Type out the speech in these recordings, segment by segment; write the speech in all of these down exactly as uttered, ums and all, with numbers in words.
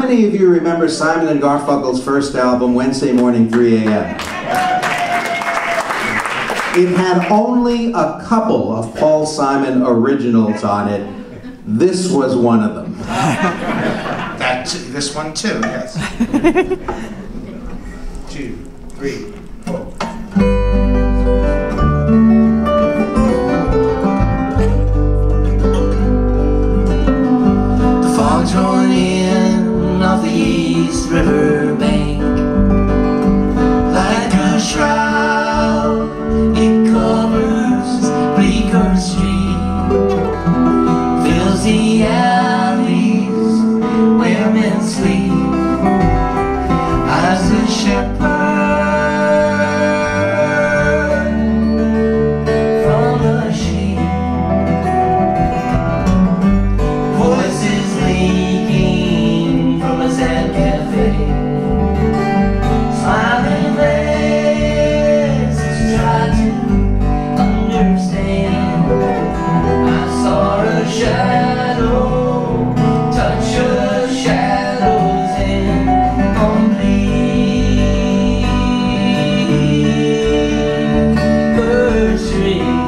many of you remember Simon and Garfunkel's first album, Wednesday Morning, three A M? It had only a couple of Paul Simon originals on it. This was one of them. That too, this one too, yes. Two, three, four. The fog's rolling in off the East River bank like a shroud. It covers Bleecker Street, fills the alleys where men sleep. As the shepherd from the sheep, voices leaking from a Zen cafe, smiling faces try to understand. I saw a shadow touch a shadows in on Bleecker Street.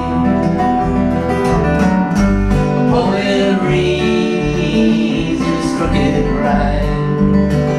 A poet reads his crooked rhyme.